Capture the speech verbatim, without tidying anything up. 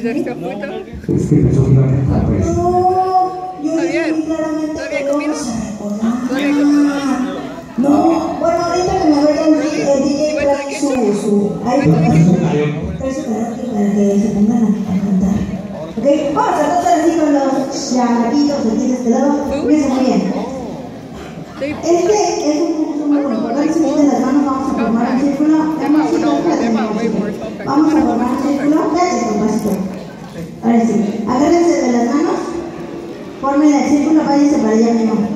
¿Ya está puesto? Es que pensó que iba a cantar, pues. ¿Está bien? ¿Todavía hay comida? ¿Todavía hay comida? No, bueno, ahorita que me vaya el D J trae su, su, ahí trae su karaoke para que se pongan a cantar. Ok, vamos a tratar así con los chamaquitos aquí de este lado. Fíjense muy bien. Este es un punto muy importante. Si meten las manos, vamos a formar un círculo. Vamos a formar un círculo. Dale, compasito. Ahora sí, agárrense de las manos, formen el círculo, váyanse para allá mismo.